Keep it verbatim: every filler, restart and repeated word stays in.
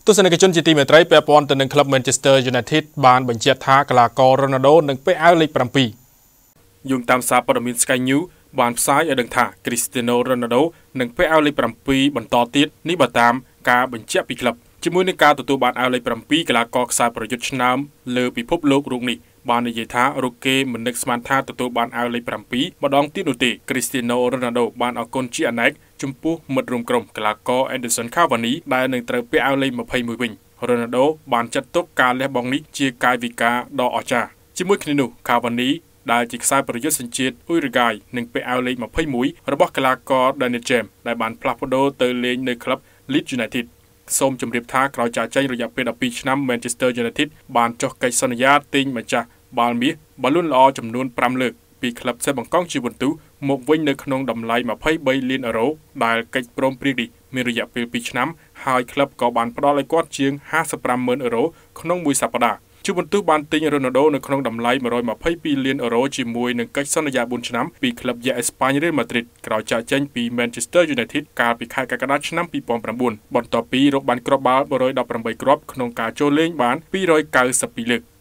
ទស្សនិកជនជាទីមេត្រីពាក់ព័ន្ធទៅនឹងក្លឹប Manchester United បានបញ្ជាក់ថាកីឡាករ Ronaldo នឹងពាក់អាវលេខbảyយោងតាមសារព័ត៌មាន Sky News បានផ្សាយឲ្យដឹងថា Cristiano Ronaldo នឹងពាក់អាវលេខbảyបន្តទៀតនេះបើតាមការបញ្ជាក់ពីក្លឹបជាមួយនឹងការទទួលបានអាវលេខbảyកីឡាករខ្សែប្រយុទ្ធឆ្នើមលើពិភពលោករូបនេះបាននិយាយថារកគេមិននឹកស្មានថាទទួលបានអាវលេខbảyម្ដងទៀតនោះទេ Cristiano Ronaldo បានអរគុណជាអនេកចំពោះមិត្តរួមក្រុមកីឡាករ Edinson Cavani ដែលនឹងត្រូវពាក់អាវលេខยี่สิบเอ็ดវិញ Ronaldo បានចាត់ទុកការលះបង់នេះជាកាយវិការដ៏អស្ចារ្យជាមួយគ្នានោះ Cavani ដែលជាខ្សែប្រយុទ្ធសញ្ជាតិអ៊ុយរ៉ុយហ្គាយនឹងពាក់អាវលេខยี่สิบเอ็ดរបស់កីឡាករ Daniel James ដែលបានផ្លាស់ប្ដូរទៅលេងនៅក្លឹប Leeds United សូមជម្រាបថាក្រោយចាកចេញរយៈពេលដប់ពីរឆ្នាំ Manchester United បានចុះកិច្ចសន្យាទិញម្ចាស់បាល់មាសបាល់លូនល្អចំនួនប្រាំលើកពីក្លឹបសេបង្កង់ជីវិនទូមកវិញនៅក្នុងតម្លៃยี่สิบสามលានអឺរ៉ូដែលកិច្ចព្រមព្រៀងនេះមានរយៈពេលពីរឆ្នាំហើយក្លឹបក៏បានផ្ដល់ឲ្យគាត់ជាងห้าสิบห้าម៉ឺនអឺរ៉ូក្នុងមួយសប្តាហ៍ជីវិនទូបានទិញ Ronaldo នៅក្នុងតម្លៃone hundred twenty-twoលានអឺរ៉ូជាមួយនឹងកិច្ចសន្យាbốnឆ្នាំពីក្លឹបយ៉ាអេស្ប៉ាញ Real Madrid ក្រោយចាកចេញពី Manchester United កាលពីខែកក្កដាឆ្នាំtwo thousand nineបន្ទាប់ពីរកបានគ្រាប់បាល់one hundred eighteenគ្រាប់ក្នុងការចូលលេងបានtwo hundred ninety-twoលើក